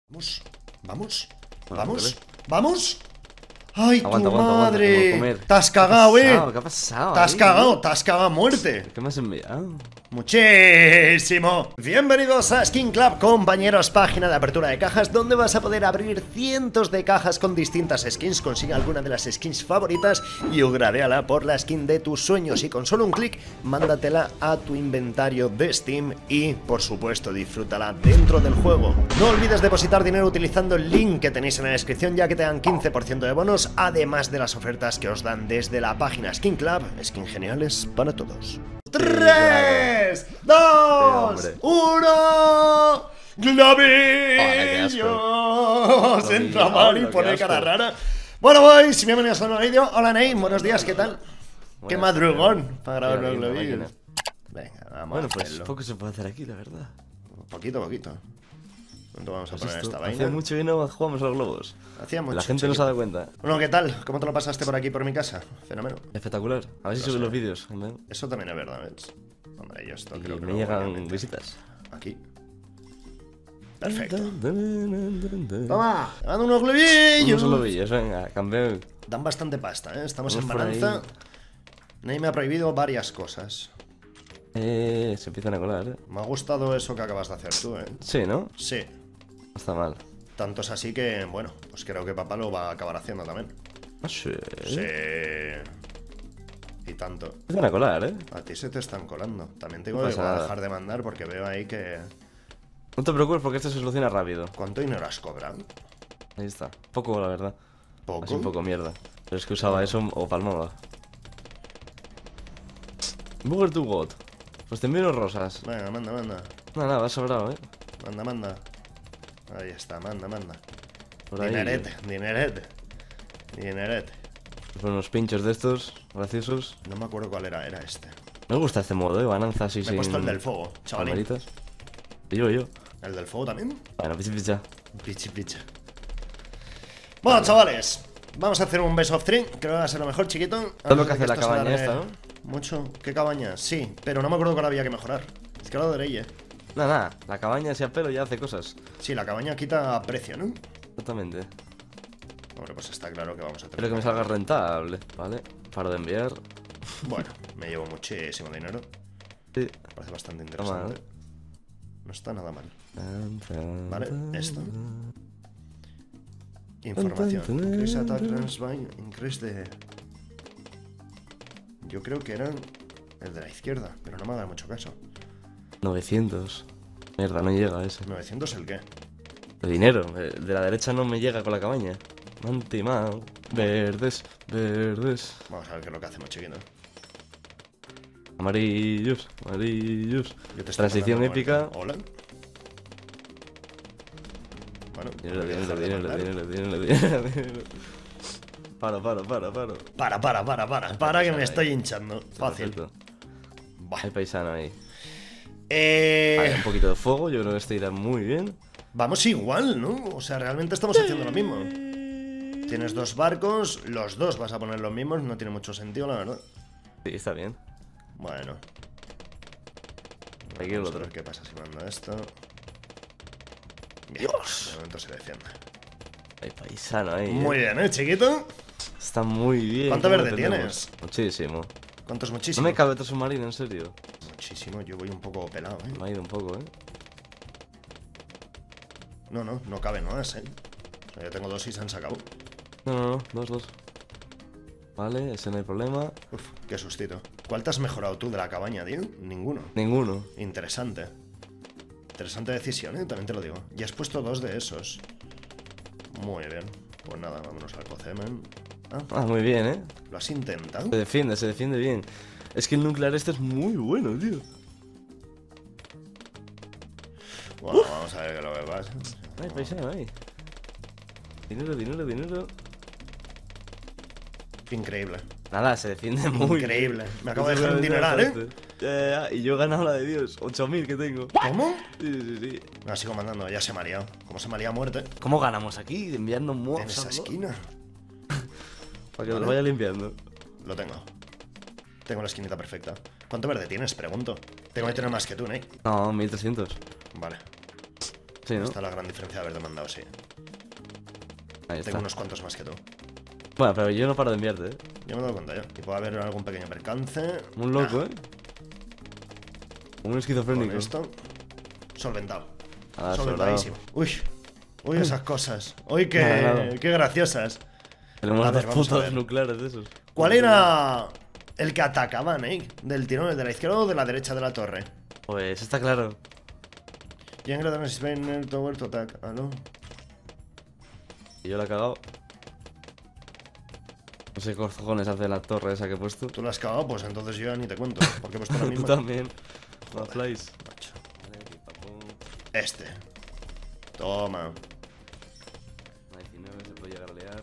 Vamos, vamos, Bueno, vamos, dale. ¡vamos! ¡Ay, Aguanta, tu aguanta, aguanta, madre! como comer. ¡Te has cagado, ¿Qué ha pasado? ¡Te has ahí, cagado, te has cagado a muerte! ¿Qué me has enviado? ¡Muchísimo! Bienvenidos a Skin Club, compañeros, página de apertura de cajas donde vas a poder abrir cientos de cajas con distintas skins. Consigue alguna de las skins favoritas y upgradeala por la skin de tus sueños, y con solo un clic mándatela a tu inventario de Steam y, por supuesto, disfrútala dentro del juego. No olvides depositar dinero utilizando el link que tenéis en la descripción, ya que te dan 15% de bonos, además de las ofertas que os dan desde la página Skin Club. Skin geniales para todos. 3, 2, 1. ¡Globillos! Entra Mari y pone cara rara. Bueno, boys, bienvenidos a un nuevo vídeo. Hola, Ney, buenos días, ¿qué tal? Qué madrugón para grabar los globillos. Venga, vamos Bueno, a pues hacerlo. poco se puede hacer aquí, la verdad. Poquito, poquito. ¿Cuánto vamos a Pues poner esto, esta hace vaina? mucho que no jugamos a los globos. Hacía mucho, La gente no se chiquito. ha dado cuenta. Bueno, ¿qué tal? ¿Cómo te lo pasaste por aquí, por mi casa? Fenómeno. Espectacular. A ver si suben los vídeos. ¿no? Eso también es verdad, ¿ves? Hombre, yo esto Y creo que me lo voy a llegan meter visitas. aquí. Perfecto. Vamos. Toma, te mando unos globillos. Unos globillos, venga, campeón. Dan bastante pasta, ¿eh? Estamos en Vamos por balanza. ahí. Ney me ha prohibido varias cosas. Se empiezan a colar, Me ha gustado eso que acabas de hacer tú, ¿eh? Sí, ¿no? Sí. No está mal. Tanto es así que, bueno, pues creo que papá lo va a acabar haciendo también. Ah, sí. Sí. Y tanto. Empiezan a colar, A ti se te están colando. También tengo No que pasa nada. dejar de mandar porque veo ahí que... No te preocupes porque esto se soluciona rápido. ¿Cuánto dinero has cobrado? Ahí está. Poco, la verdad. ¿Poco? Así un poco mierda. Pero es que usaba eso o palmaba. Booger to God. Pues te envío unos rosas. Venga, manda, manda. Nada, va sobrado, Manda, manda. Ahí está, manda, manda. Por ahí. Dinerete, dinerete. Dinerete. Pues unos pinchos de estos, graciosos. No me acuerdo cuál era, era este. Me gusta este modo, bananza así Me he sin... puesto el del fuego, chavalín. palmeritas. Yo. ¿El del fuego también? Bueno, picha. Pichi, picha. Bueno, chavales, vamos a hacer un best of 3. Creo que va a ser lo mejor, chiquito. Es lo que Antes de hace la esto se cabaña alargue esta, ¿no? Mucho. ¿Qué cabaña? Sí, pero no me acuerdo cuál había que mejorar. Es que lo de Nada, la cabaña si a pelo ya hace cosas. Sí, la cabaña quita precio, ¿no? Exactamente. Hombre, pues está claro que vamos a tener. Espero que me salga rentable, ¿vale? Paro de enviar. Bueno, me llevo muchísimo dinero. Sí. Me parece bastante Está mal, interesante. No está nada mal. Vale, esto. Información. Increase attack range by increase de... Yo creo que era el de la izquierda, pero no me ha dado mucho caso. 900. Mierda, no llega ese. 900 el qué. De dinero. El de la derecha no me llega con la cabaña. Mantimao. Verdes. Vamos a ver qué es lo que hacemos, chiquito. Amarillos. Yo te estoy Transición mandando épica. muerte. Hola. Bueno, Dinero. voy a dejar de mandar. Dinero. Paro. Para que me Ahí. estoy hinchando. Fácil. Perfecto. Buah. Hay paisano ahí. Vale, un poquito de fuego, yo creo que esto irá muy bien. Vamos igual, ¿no? O sea, realmente estamos haciendo lo mismo. Tienes dos barcos, los dos vas a poner los mismos, no tiene mucho sentido, la verdad. Sí, está bien. Bueno. Aquí el Vamos a otro. ver qué pasa si mando esto. Bien, de momento se defiende. Hay paisano ahí. Muy bien, ¿eh, chiquito? Está muy bien. ¿Cuánto ¿cómo verde lo tenemos? tienes? Muchísimo. ¿Cuánto es No muchísimo? me cabe otro submarino, en serio. Muchísimo, yo voy un poco pelado, ¿eh? Me ha ido un poco, No cabe más, ¿eh? O sea, yo tengo dos y se han sacado. No, dos. Vale, ese no hay problema. Uf, qué sustito. ¿Cuál te has mejorado tú de la cabaña, tío? Ninguno. Ninguno. Interesante. Interesante decisión, ¿eh? También te lo digo. Y has puesto dos de esos. Muy bien. Pues nada, vámonos al Cocemen. Ah, muy bien, ¿Lo has intentado? Se defiende bien. Es que el nuclear este es muy bueno, tío. Bueno, vamos a ver qué es lo que pasa. Ay, paisano, ahí. Dinero. Increíble. Nada, se defiende muy Increíble. bien. Me acabo de dejar un dineral, ¿eh? Ya, y yo he ganado la de Dios, 8000 que tengo. ¿Cómo? Sí. No, sigo mandando, ya se me ha liado. ¿Cómo se me ha liado a muerte? ¿Cómo ganamos aquí? Enviando En muertos. esa esquina. Para que Vale. lo vaya limpiando. Lo tengo. Tengo la esquinita perfecta. ¿Cuánto verde tienes? Pregunto. Tengo que tener más que tú, ¿eh? No, 1300. Vale. Sí, ¿no? Está la gran diferencia de haber demandado, sí. Ahí está. Tengo unos cuantos más que tú. Bueno, pero yo no paro de enviarte, Ya me he dado cuenta ya. Y puede haber algún pequeño percance. Un loco, Nah, Un con esquizofrénico. esto. Solventado. Ah, Solventadísimo. Uy. Uy, esas cosas. Uy, Nada. qué graciosas. Tenemos A ver, dos vamos a putos ver. nucleares de esos. ¿Cuál era el que atacaban, del tirón? ¿El de la izquierda o de la derecha de la torre? Pues está claro. Young Gradon Spinner Tower to attack. Ah, no. Y yo la he cagado. No sé qué cojones hace la torre esa que he puesto. Tú la has cagado, pues entonces yo ya ni te cuento. Porque he puesto la Tú misma. también. Joder, Flies. macho. Este. Toma. 19 se puede llegar a liar.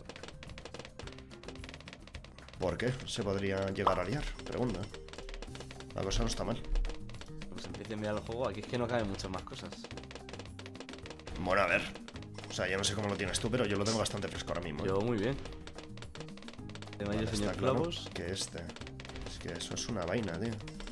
¿Por qué se podría llegar a liar? Pregunta. La cosa no está mal. Pues empiece a enviar el juego. Aquí es que no caben muchas más cosas. Bueno, a ver. O sea, yo no sé cómo lo tienes tú, pero yo lo tengo bastante fresco ahora mismo. Yo muy bien. Tema Vale, yo, señor está claro Clavos. que este. Es que eso es una vaina, tío.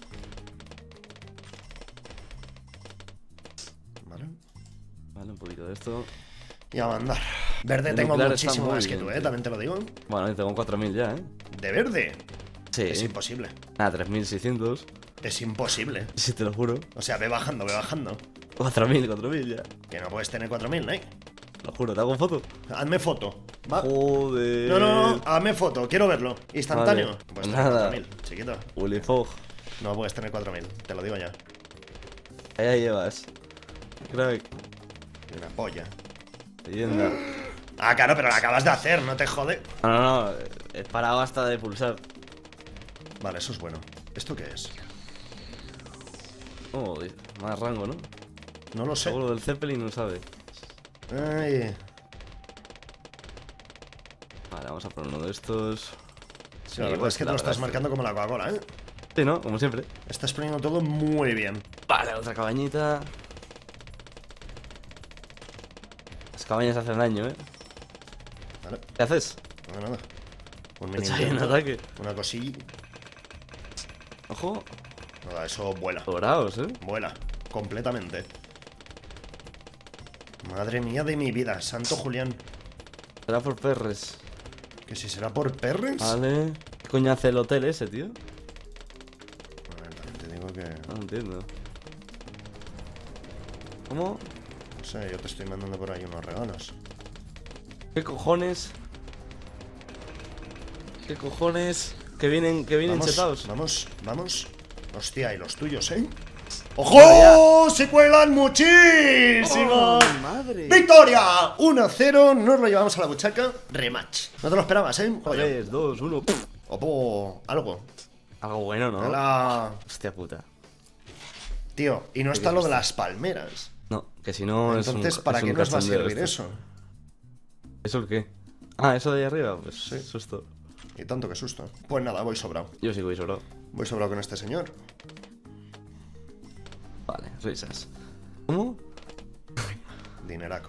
Vale. Vale, un poquito de esto. Y a mandar. Verde El tengo nuclear está muchísimo muy más que bien, tú, tío. también te lo digo. Bueno, yo tengo 4000 ya, ¿De verde? Sí. Es imposible. Nada, 3600. Es imposible. Sí, te lo juro. O sea, ve bajando, ve bajando. 4000 ya. Que no puedes tener 4000, ¿eh? Te lo juro, te hago foto. Hazme foto. ¿Va? Joder. No, hazme foto, quiero verlo. Instantáneo. Vale. Puedes tener Nada. 4000, chiquito. Willy Fogg. No puedes tener 4000, te lo digo ya. Allá llevas. Crack. Y una polla. Leyenda. Ah, claro, pero lo acabas de hacer, no te jode. No. He parado hasta de pulsar. Vale, eso es bueno. ¿Esto qué es? Oh, más rango, ¿no? No lo sé. Seguro del Zeppelin no sabe. Ay. Vale, vamos a poner uno de estos. Sí, la verdad es que te lo estás marcando como la Coca-Cola, ¿eh? Sí, ¿no? Como siempre. Estás poniendo todo muy bien. Vale, otra cabañita. Las cabañas hacen daño, ¿eh? Vale, ¿Qué haces? nada. Un mini Echa ahí un intento, ataque. una cosilla. Ojo. Nada, eso vuela. Dorados, ¿eh? Vuela. Completamente. Madre mía de mi vida, santo Julián. Será por perres. ¿Que si será por perres? Vale. ¿Qué coño hace el hotel ese, tío? A ver, también te digo que... No entiendo. ¿Cómo? No sé, yo te estoy mandando por ahí unos regalos. ¿Qué cojones? ¿Qué cojones? Que vienen chetados. Vamos. Hostia, y los tuyos, ¿eh? ¡Ojo! ¡Se cuelan muchísimo! ¡Oh, madre! ¡Victoria! 1-0, nos lo llevamos a la buchaca. Rematch. No te lo esperabas, ¿eh? Oye. 3, 2, 1. Opo, algo. Algo bueno, ¿no? Hola. Hostia puta. Tío, y no está lo de las palmeras. No, que si no Entonces, es un, ¿para es qué un nos va a cachondeo servir esto. eso? ¿Eso el qué? Ah, eso de ahí arriba, pues Sí. susto. Y tanto que susto. Pues nada, voy sobrado. Yo sí voy sobrado. Voy sobrado con este señor. Vale, risas. ¿Cómo? Dineraco.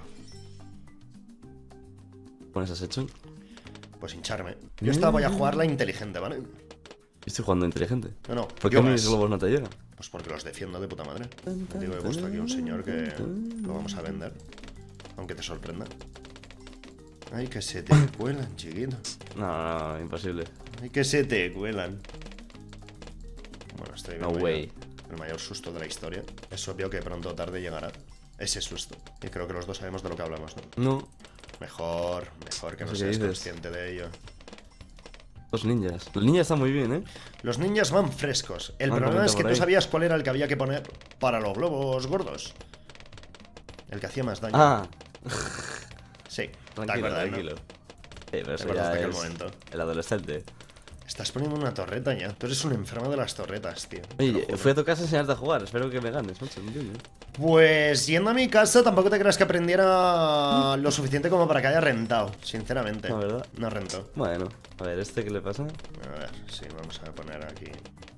¿Pones has hecho? Pues hincharme. Yo esta voy a jugarla inteligente, ¿vale? Estoy jugando inteligente. No, ¿Por yo qué mis más. globos no te llegan? Pues porque los defiendo de puta madre. Digo, he puesto aquí un señor que lo vamos a vender. Aunque te sorprenda. Ay, que se te cuelan, chiquito. No, imposible. Ay, que se te cuelan. Bueno, estoy No viendo way. ya el mayor susto de la historia. Es obvio que pronto o tarde llegará ese susto. Y creo que los dos sabemos de lo que hablamos, ¿no? No, Mejor que no ¿Eso qué seas dices? consciente de ello. los ninjas. Los ninjas están muy bien, ¿eh? Los ninjas van frescos. El Van problema es corriendo que por tú ahí. sabías cuál era el que había que poner para los globos gordos. El que hacía más daño. Ah, Sí, tranquilo, ¿te acuerdas, no? tranquilo. Pero eso acuerdas ya de aquel es momento? el adolescente. Estás poniendo una torreta ya. Tú eres un enfermo de las torretas, tío. Te lo Oye, juro. fui a tu casa a enseñarte a jugar. Espero que me ganes, macho, no entiendo. Pues yendo a mi casa tampoco te creas que aprendiera lo suficiente como para que haya rentado, sinceramente. No, ¿verdad? No rentó. Bueno, a ver, ¿este qué le pasa? A ver, sí, vamos a poner aquí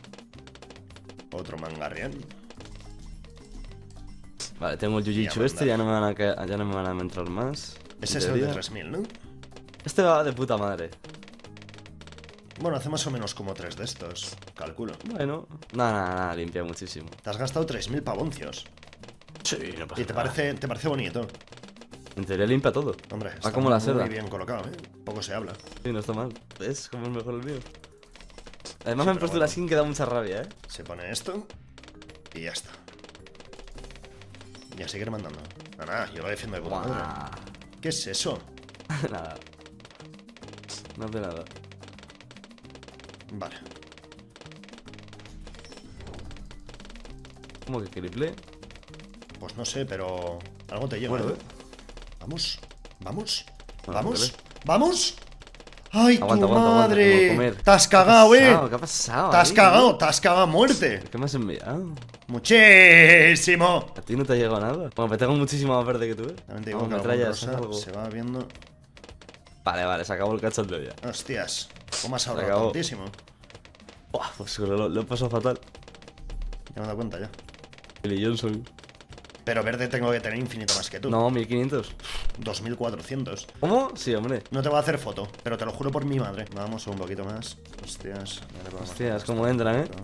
otro mangarrián. Vale, tengo el jiu-jitsu Ya este, ya no me van a ya no me van a entrar más. Ese en es el de teoría. 3000, ¿no? Este va de puta madre. Bueno, hace más o menos como 3 de estos, calculo. Bueno, nada, limpia muchísimo. Te has gastado 3000 pavoncios. Sí, no pasa ¿Y te nada. parece bonito? En teoría limpia todo. Hombre, Va está como la seda. muy bien colocado, ¿eh? Poco se habla. Sí, no está mal. ¿Ves cómo es mejor el mío? Además Sí, me han pero puesto bueno. la skin que da mucha rabia, ¿eh? Se pone esto y ya está. Y a seguir mandando. Nada, yo lo defiendo de puta madre. Buah. ¿Qué es eso? Nada. No hace nada. Vale. ¿Cómo que triple? Pues no sé, pero algo te llega, Bueno, ¿eh? Vamos, vamos, Bueno, vamos, vale. ¡vamos! ¡Ay, Aguanta, tu aguanta, aguanta, madre! como comer. ¡Te has cagado, ¿Qué ha eh! pasado? ¡Te has ahí, cagado! ¡Te has cagado a muerte! ¿Qué me has enviado? ¡Muchísimo! A ti no te ha llegado nada. Bueno, me tengo muchísimo más verde que tú, ¿eh? También te digo Vamos, que algún metrallas, haz rosa algo. se va viendo. Vale, se acabó el cachondeo ya. Hostias, ¿cómo has acabó. ahorrado tantísimo? Buah, pues lo he pasado fatal. Ya me he dado cuenta ya. Billy Johnson. Pero verde tengo que tener infinito más que tú. No, 1500. 2400. ¿Cómo? Sí, hombre. No te voy a hacer foto, pero te lo juro por mi madre. Vamos un poquito más. Hostias, Hostias, cómo entran, ¿eh?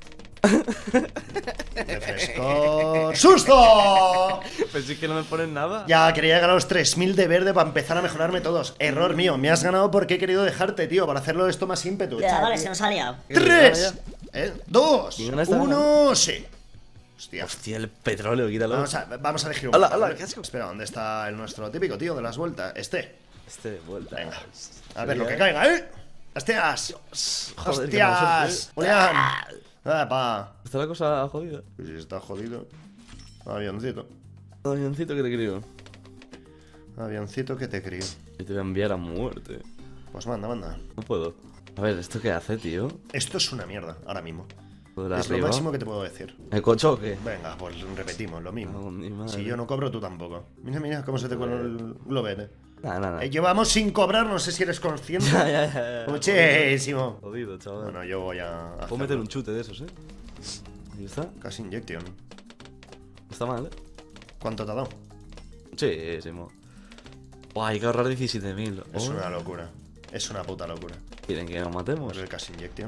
Refrescor. ¡Susto! Pues sí que no me ponen nada. Ya, quería llegar a los 3000 de verde para empezar a mejorarme todos. Error mío, me has ganado porque he querido dejarte, tío, para hacerlo esto más ímpetu. Ya, vale, se nos ha liado. 3, 2, ¿Quién gana esta 1, sí. Hostia. Hostia, el petróleo, quítalo. Vamos a elegir un Hola, poco, hola, ¿vale? qué asco. Espera, ¿dónde está el nuestro típico, tío, de las vueltas? Este, vuelta. Venga. A ver, lo que caiga, ¿eh? ¡Hostias! Joder, qué mala ¡Hostias! suerte. ¡Julián! ¡Apa! Está la cosa jodida. Pues si está jodido. Avioncito. Avioncito que te crío. Avioncito que te crío. Y te voy a enviar a muerte. Pues manda, manda. No puedo. A ver, ¿esto qué hace, tío? Esto es una mierda, ahora mismo. Lo de Es lo arriba. máximo que te puedo decir. ¿El cochoque? Venga, pues repetimos lo Oh, mismo. mi madre. Si yo no cobro, tú tampoco. Mira, mira cómo se te cuela el globete. Nada. Llevamos sin cobrar, no sé si eres consciente. Ya. Muchísimo. Jodido, chaval. Bueno, yo voy a Puedo meter un chute de esos, ¿eh? Ahí está. Casi injection. No está mal, ¿eh? ¿Cuánto te ha dado? Sí, sí, mo. Buah, hay que ahorrar 17.000. Es Oh. una locura. Es una puta locura. ¿Quieren que nos matemos? Pues el cash injection.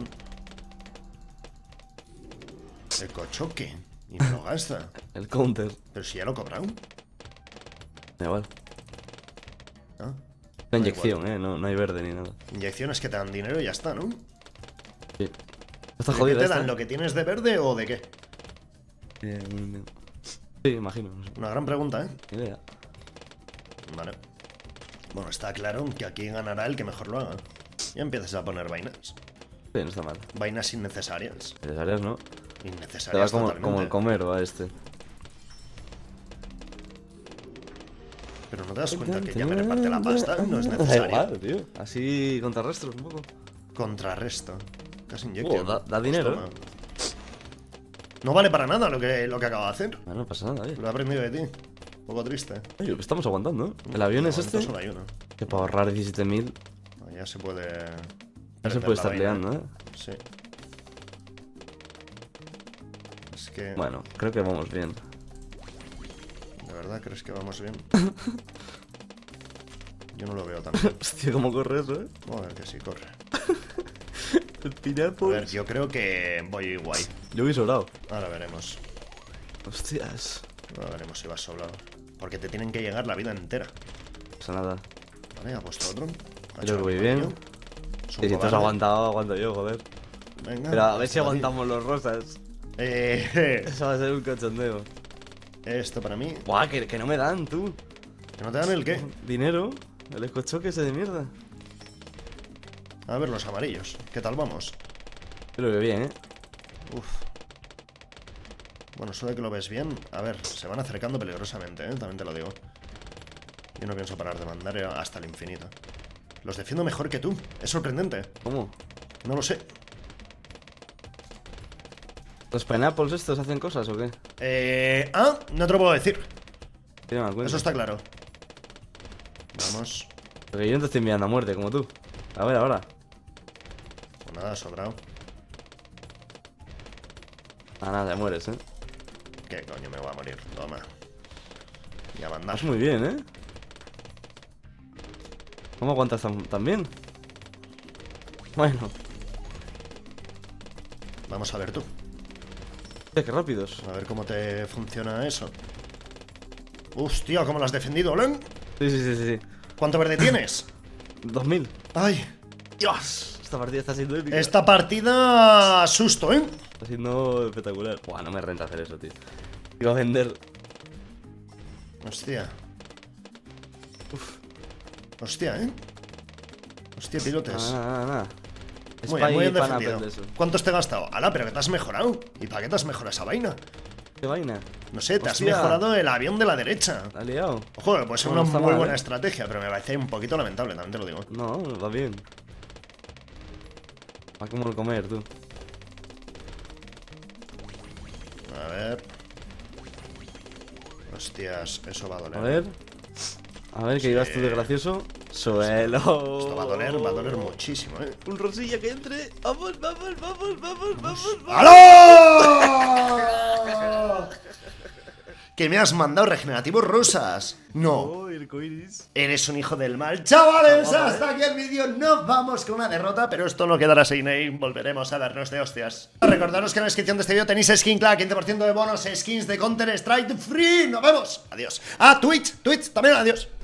El cochoque. Y me lo gasta. El counter. Pero si ya lo he cobrado. Da igual. ¿Ah? Una inyección, no hay verde ni nada. Inyecciones que te dan dinero y ya está, ¿no? Sí. Está ¿De jodida qué te esta, dan? ¿eh? ¿Lo que tienes de verde o de qué? Sí, imagino. No sé. Una gran pregunta, ¿eh? Ni idea. Vale. Bueno, está claro que aquí ganará el que mejor lo haga. Ya empiezas a poner vainas. Sí, no está mal. Vainas innecesarias. Necesarias, ¿no? Te va Innecesarias como totalmente. el comer va este. Pero no te das cuenta que ya me reparte la pasta, no es Da necesario. igual, tío. Así contrarrestos un poco. Contrarresto. Casi inyección. Da dinero, Toma. No vale para nada lo que acabo de hacer. Ah, no pasa nada, oye. Lo he aprendido de ti. Un poco triste. Oye, pues estamos aguantando, ¿eh? El avión es este. Solo hay uno. Que para ahorrar 17.000 Ya se puede. no se perder puede la estar vaina. liando, ¿eh? Sí. Es que. Bueno, creo que vamos bien. ¿De verdad crees que vamos bien? Yo no lo veo tan bien. Hostia, cómo corre eso, ¿eh? Joder, que sí, corre. El A pirapo. ver, yo creo que voy guay. Yo voy sobrado. Ahora veremos. Hostias. Ahora veremos si vas sobrado. Porque te tienen que llegar la vida entera. No pasa nada. Vale, ha puesto otro. Ha Creo hecho que voy un bien. amarillo. Es un Si tú has cobarde. aguantado, aguanto yo, joder. Venga. Pero a ver si para ti. aguantamos los rosas. Eh, Eso va a ser un cachondeo. esto para mí. Buah, que no me dan, tú. ¿Que no te dan el qué? Dinero. El escochoque ese de mierda. A ver, los amarillos. ¿Qué tal vamos? Creo que bien, ¿eh? Uf. Bueno, eso de que lo ves bien. A ver, se van acercando peligrosamente, ¿eh? También te lo digo. Yo no pienso parar de mandar hasta el infinito. Los defiendo mejor que tú. Es sorprendente. ¿Cómo? No lo sé. ¿Los pineapples estos hacen cosas o qué? No te lo puedo decir. Sí, me cuenta. Eso está claro. Vamos. Porque yo no te estoy enviando a muerte como tú. A ver, ahora. Pues nada, sobrado. Ah, nada, te mueres, ¿eh? ¿Qué coño me voy a morir? Toma. Y a mandar. Vas muy bien, ¿eh? ¿Cómo aguantas tan bien? Bueno. Vamos a ver tú. Qué rápidos. A ver cómo te funciona eso. Hostia, ¿cómo lo has defendido, Len? Sí. ¿Cuánto verde tienes? 2000. Ay, Dios, esta partida está siendo épica. esta partida... susto, ¿eh? Está siendo espectacular. Buah, no me renta hacer eso, tío. Iba a vender. Hostia. Hostia, ¿eh? Hostia, pilotes. Nada. Muy bien Spy, pana, defendido. aprende eso. ¿Cuántos te he gastado? Ala, pero que te has mejorado. ¿Y para qué te has mejorado esa vaina? ¿Qué vaina? No sé, te has Hostia. mejorado el avión de la derecha. ¿La has liado? Ojo, puede ser Bueno, una está muy mal, buena ¿eh? estrategia, pero me parece un poquito lamentable, también te lo digo. No, va bien. Va como el comer, tú. A ver. Hostias, eso va a doler. A ver, que ibas tú de gracioso. Suelo. Esto va a doler muchísimo, ¿eh? Un rosilla que entre. Vamos. ¡Aló! Que me has mandado regenerativos rosas. No. Oh, arcoiris. Eres un hijo del mal. Chavales, hasta aquí el vídeo. Nos vamos con una derrota, pero esto no quedará sin ahí. Volveremos a darnos de hostias. Recordaros que en la descripción de este vídeo tenéis Skin Club, 15% de bonos, skins de Counter Strike free. Nos vemos. Adiós. Ah, Twitch también, adiós.